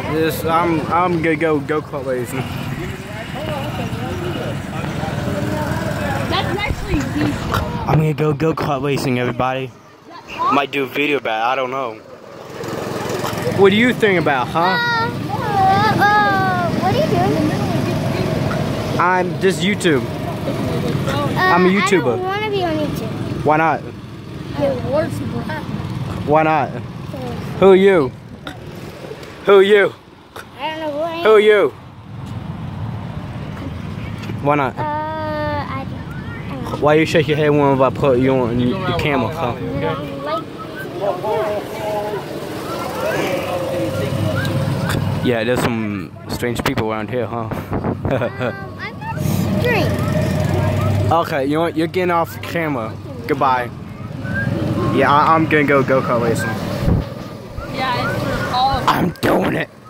This I'm gonna go-kart racing. That's actually deep. I'm gonna go-kart racing, everybody. Might do a video about it, I don't know. What do you think about, huh? What are you doing? I'm just YouTube. I'm a YouTuber. I don't want to be on YouTube. Why not? Why not? So, Who are you? Who are you? I don't know who I am. Who are you? Why not? I don't Why you shake your head when I put you on the camera, huh? like. Yeah, there's some strange people around here, huh? I'm not strange. Okay, you know what? You're getting off the camera. Goodbye. Yeah, I'm gonna go-kart racing. Yeah, it's for all of us. I'm doing it.